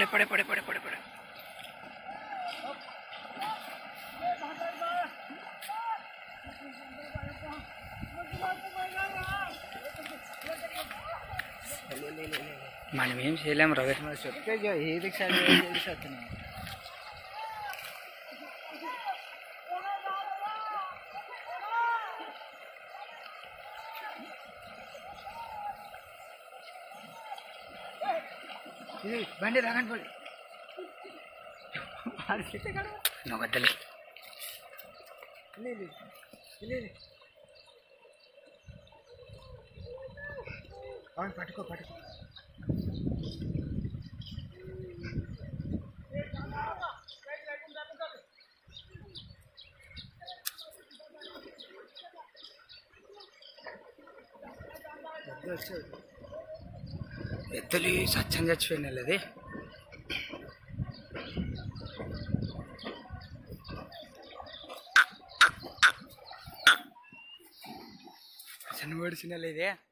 పడే పడే పడే పడే పడే పడే మనం ఏం చేయలేము రవి. చెప్తే ఏది బండి రాగండి పడి నువ్వు వద్దలే. అవును పట్టుకో పట్టుకో. ఎద్దులు సత్యం చచ్చిపోయినాయి. అది చిన్న పడిచిన లేదే.